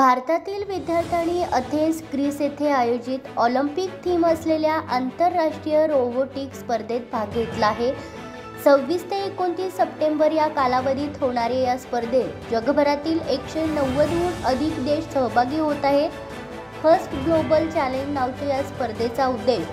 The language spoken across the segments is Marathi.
भारतातील विद्यार्थ्यांनी अथेन्स ग्रीस येथे आयोजित ऑलिम्पिक थीम असलेल्या आंतरराष्ट्रीय रोबोटिक्स स्पर्धेत भाग घेतला आहे। 26 ते 29 सप्टेंबर या कालावधीत होणाऱ्या या स्पर्धेत जगभरातील 190हून अधिक देश सहभागी होत आहेत। फर्स्ट ग्लोबल चॅलेंज नावाच्या या स्पर्धेचा उद्देश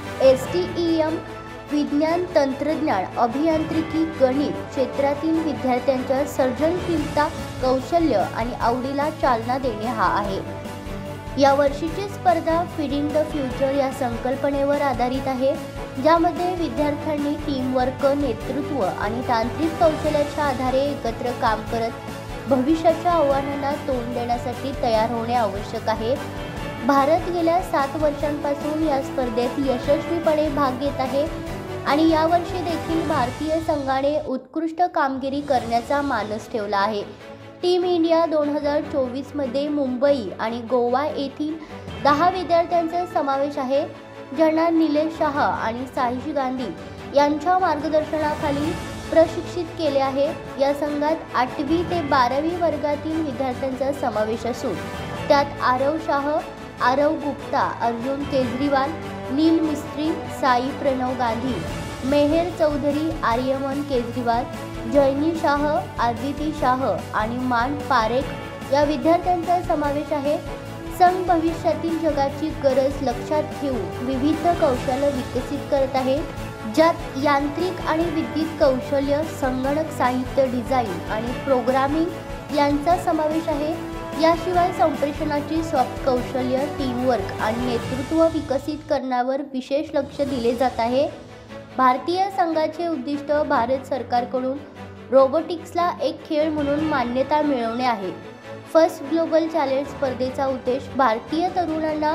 STEM विज्ञान, तंत्रज्ञान, अभियांत्रिकी, गणित क्षेत्रातील विद्यार्थ्यांच्या सर्जनशीलता, कौशल्य आणि आवडीला चालना देणे हा आहे। या वर्षीची स्पर्धा फीडिंग द फ्युचर या संकल्पनेवर आधारित आहे, ज्यामध्ये विद्यार्थ्यांनी टीमवर्क, नेतृत्व आणि तांत्रिक कौशल्याच्या आधारे एकत्र काम करत भविष्याच्या आव्हानांना तोंड देण्यासाठी तयार होणे आवश्यक आहे। भारत गेल्या 7 वर्षांपासून या स्पर्धेत यशस्वीपणे भाग घेत आहे आणि यावर्षी देखील भारतीय संघाने उत्कृष्ट कामगिरी करण्याचा मानस ठेवला आहे। टीम इंडिया 2024 मध्ये मुंबई आणि गोवा येथील 10 विद्यार्थ्यांचा समावेश आहे, ज्यांना निलेश शाह आणि साहिश गांधी यांच्या मार्गदर्शनाखाली प्रशिक्षित केले आहे। या संघात 8वी ते 12वी वर्गातील विद्यार्थ्यांचा समावेश असून त्यात आरव शाह, आरव गुप्ता, अर्जुन केजरीवाल, नील मिस्त्री, साई प्रणव गांधी, मेहर चौधरी, आर्यमन केजरीवाल, जैनी शाह, आदिती शाह आणि मान पारेख या विद्यार्थ्यांचा समावेश आहे। संघ भविष्यातील जगाची गरज लक्षात घेऊन विविध कौशल्य विकसित करत आहे, ज्यात यांत्रिक आणि विद्युत कौशल्य, संगणक साहित्य, डिझाईन आणि प्रोग्रामिंग यांचा समावेश आहे। याशिवाय संप्रेषणाची सॉफ्ट कौशल्य, टीमवर्क आणि नेतृत्व विकसित करण्यावर विशेष लक्ष दिले जात आहे। भारतीय संघाचे उद्दिष्ट भारत सरकारकडून रोबोटिक्सला एक खेळ म्हणून मान्यता मिळवणे आहे। फर्स्ट ग्लोबल चॅलेंज स्पर्धेचा उद्देश भारतीय तरुणांना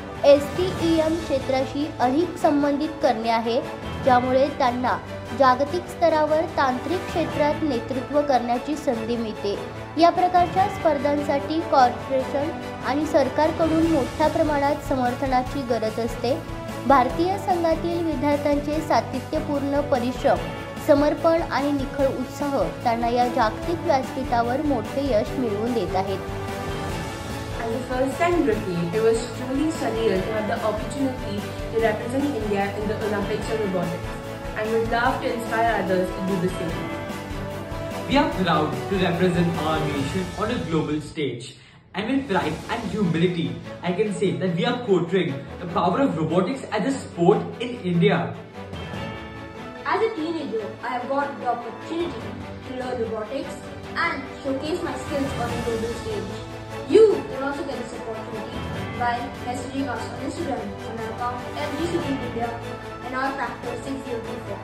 STEM क्षेत्राशी अधिक संबंधित करणे आहे, ज्यामुळे त्यांना जागतिक स्तरावर तांत्रिक क्षेत्रात नेतृत्व करण्याची संधी मिळते। या प्रकारच्या स्पर्धांसाठी कॉर्पोरेशन आणि सरकारकडून मोठ्या प्रमाणात समर्थनाची गरज असते। भारतीय संघातील विद्यार्थ्यांचे सातत्यपूर्ण परिश्रम, समर्पण आणि निखळ उत्साह त्यांना या जागतिक व्यासपीठावर मोठे यश मिळवून देत आहेत। As a first-time rookie, it was truly surreal to have the opportunity to represent India in the Olympics of robotics, and would love to inspire others to do the same. We are proud to represent our nation on a global stage, and with pride and humility, I can say that we are portraying the power of robotics as a sport in India. As a teenager, I have got the opportunity to learn robotics and showcase my skills on a global stage. You can also get this opportunity by messaging us on Instagram on our account FGCT India and our factor 604.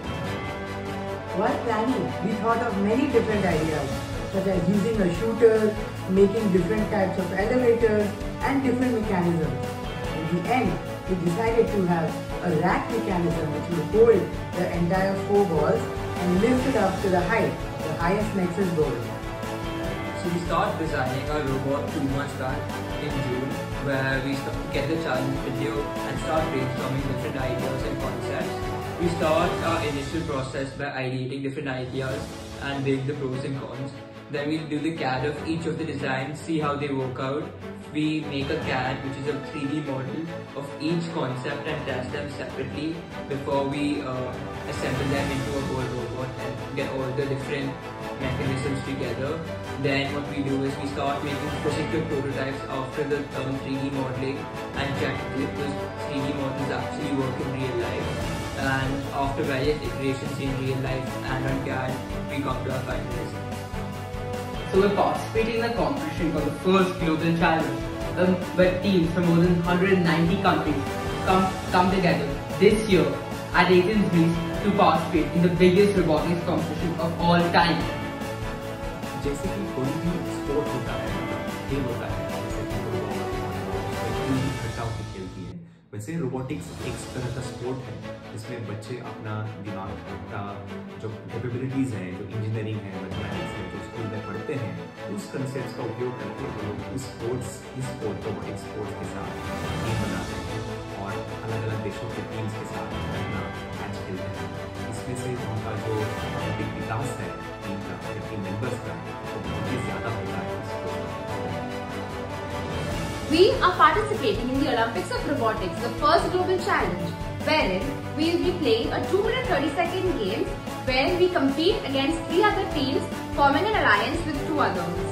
While planning, we thought of many different ideas, such as using a shooter, making different types of elevators, and different mechanisms. In the end, we decided to have a rack mechanism which will hold the entire 4 balls and lift it up to the height, the highest Nexus board. So we start designing our robot 2 months back in June, where we get the challenge video and start brainstorming different ideas and concepts. We start our initial process by ideating different ideas and weighing the pros and cons. Then we'll do the CAD of each of the designs, see how they work out. We make a CAD, which is a 3D model of each concept, and test them separately before we assemble them into a whole robot and get all the different mechanisms together. Then what we do is we start making physical prototypes after the 3D modeling and check if those 3D models actually work in real life. And after various iterations in real life and on CAD, we come to our final result. So we're participating in a competition called the First Global Challenge, where teams from more than 190 countries come together this year at Athens, Greece to participate in the biggest robotics competition of all time. जैसे कि कोई भी स्पोर्ट होता है, खेल होता है, जैसे कि टीम इकट्ठा होकर खेलती है, वैसे रोबोटिक्स एक तरह का स्पोर्ट है जिसमें बच्चे अपना दिमाग, अपना जो कैपेबिलिटीज़ हैं, जो इंजीनियरिंग है, मैथमेटिक्स है, जो स्कूल में पढ़ते हैं, उस कंसेप्ट का उपयोग करके वो लोग इस स्पोर्ट रोबोटिक्स स्पोर्ट्स के साथ टीम बनाते हैं और अलग अलग देशों के टीम्स के साथ अपना मैच खेलते हैं। इसमें से उनका जो विकास है टीम का, टीम मेंबर्स का, वो बहुत ही ज़्यादा होता है इस स्पोर्ट में। We are participating in the Olympics of Robotics, the first global challenge, wherein we will be playing a 2-minute 30-second game where we compete against 3 other teams, forming an alliance with 2 others.